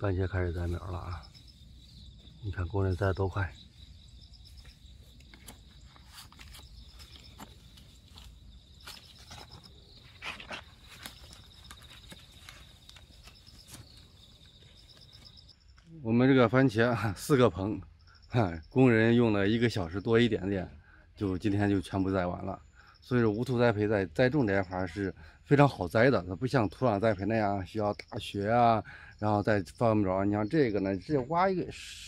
番茄开始摘苗了啊！你看工人摘得多快！我们这个番茄4个棚，工人用了1个小时多一点点，今天就全部摘完了。所以说无土栽培在栽种这一块是非常好栽的，它不像土壤栽培那样需要大学啊，然后再放苗。你像这个呢，直接挖一个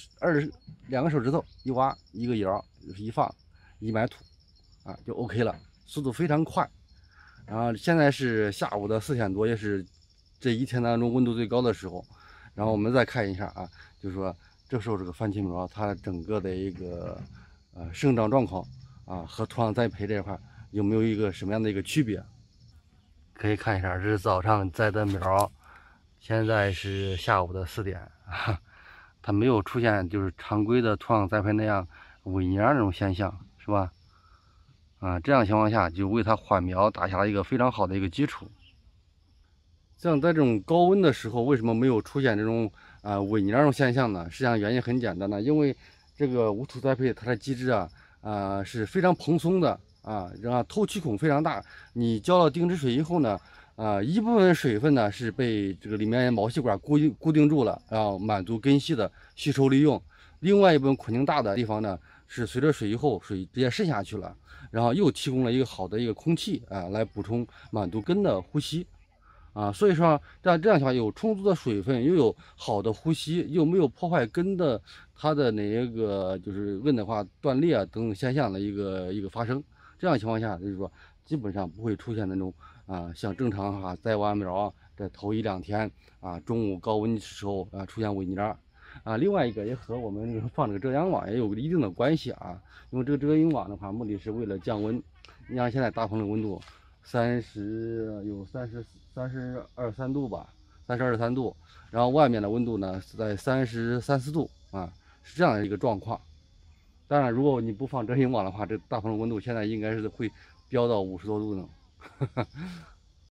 2个手指头一挖一个芽，一放一埋土啊就 OK 了，速度非常快。然后现在是下午的4点多，也是这一天当中温度最高的时候。然后我们再看一下啊，就是说这时候这个番茄苗它整个的一个生长状况啊和土壤栽培这块有没有一个什么样的一个区别？可以看一下，这是早上栽的苗，现在是下午的4点啊，它没有出现就是常规的土壤栽培那样萎蔫那种现象，是吧？啊，这样情况下就为它缓苗打下了一个非常好的一个基础。像在这种高温的时候，为什么没有出现这种萎蔫这种现象呢？实际上原因很简单的，因为这个无土栽培它的基质是非常蓬松的啊，然后透气孔非常大。你浇了定植水以后呢，一部分水分呢是被这个里面毛细管固定住了，然后满足根系的吸收利用；另外一部分孔径大的地方呢，是随着水以后水直接渗下去了，然后又提供了一个好的一个空气来补充满足根的呼吸。所以说这样情况有充足的水分，又有好的呼吸，又没有破坏根的它的哪一个就是温的话断裂等等现象的一个发生。这样情况下，就是说基本上不会出现那种像正常栽完苗这头1、2天中午高温的时候出现萎蔫另外一个也和我们放这个遮阳网也有一定的关系因为这个遮阴网的话，目的是为了降温。你像现在大棚的温度有32、3度吧，32、3度，然后外面的温度呢是在33、4度是这样的一个状况。当然，如果你不放遮阴网的话，这大棚的温度现在应该是会飙到50多度呢。